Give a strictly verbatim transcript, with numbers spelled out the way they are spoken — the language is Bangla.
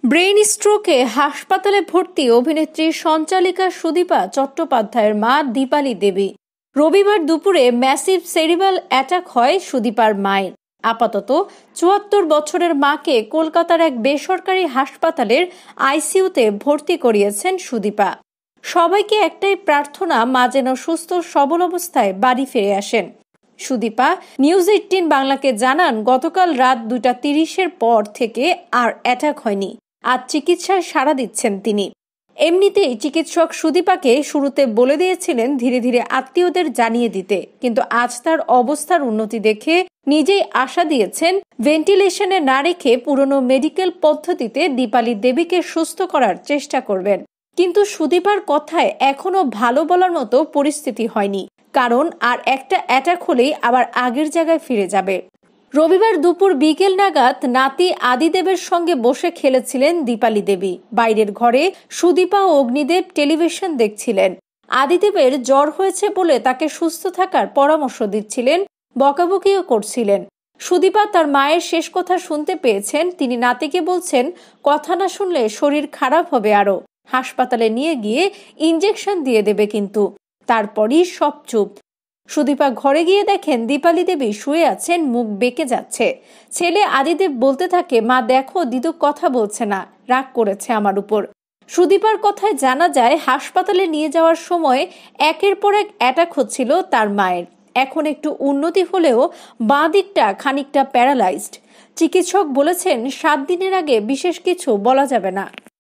ব্রেইন স্ট্রোকে হাসপাতালে ভর্তি অভিনেত্রী সঞ্চালিকা সুদীপা চট্টোপাধ্যায়ের মা দীপালি দেবী। রবিবার দুপুরে ম্যাসিভ সেরিব্রাল অ্যাটাক হয় সুদীপার মায়ের। আপাতত চুয়াত্তর বছরের মাকে কলকাতার এক বেসরকারি হাসপাতালের আইসিইউতে ভর্তি করিয়েছেন সুদীপা। সবাইকে একটাই প্রার্থনা, মা যেন সুস্থ সবল অবস্থায় বাড়ি ফিরে আসেন। সুদীপা নিউজ এইটিন বাংলাকে জানান, গতকাল রাত দুইটা তিরিশের পর থেকে আর অ্যাটাক হয়নি। আজ চিকিৎসায় সাড়া দিচ্ছেন তিনি। এমনিতেই চিকিৎসক সুদীপাকে শুরুতে বলে দিয়েছিলেন ধীরে ধীরে আত্মীয়দের জানিয়ে দিতে, কিন্তু আজ তার অবস্থার উন্নতি দেখে নিজেই আশা দিয়েছেন ভেন্টিলেশনে না রেখে পুরনো মেডিকেল পদ্ধতিতে দীপালি দেবীকে সুস্থ করার চেষ্টা করবেন। কিন্তু সুদীপার কথায় এখনো ভালো বলার মতো পরিস্থিতি হয়নি, কারণ আর একটা অ্যাটাক হলেই আবার আগের জায়গায় ফিরে যাবে। রবিবার দুপুর বিকেল নাগাদ নাতি আদিদেবের সঙ্গে বসে খেলেছিলেন দীপালি দেবী। বাইরের ঘরে সুদীপা ও অগ্নিদেব টেলিভিশন দেখছিলেন। আদিদেবের জ্বর হয়েছে বলে তাকে সুস্থ থাকার পরামর্শ দিচ্ছিলেন, বকাবকিও করছিলেন। সুদীপা তার মায়ের শেষ কথা শুনতে পেয়েছেন। তিনি নাতিকে বলছেন, কথা না শুনলে শরীর খারাপ হবে, আরো হাসপাতালে নিয়ে গিয়ে ইঞ্জেকশন দিয়ে দেবে। কিন্তু তারপরই সব চুপ। সুদীপা ঘরে গিয়ে দেখেন দীপালি দেবী শুয়ে আছেন, মুখ বেঁকে যাচ্ছে। ছেলে আদিদেব বলতে থাকে, মা দেখো দিদু কথা বলছে না, রাগ করেছে আমার উপর। সুদীপার কথায় জানা যায় হাসপাতালে নিয়ে যাওয়ার সময় একের পর এক অ্যাটাক হচ্ছিল তার মায়ের। এখন একটু উন্নতি হলেও বাঁ দিকটা খানিকটা প্যারালাইজড। চিকিৎসক বলেছেন সাত দিনের আগে বিশেষ কিছু বলা যাবে না।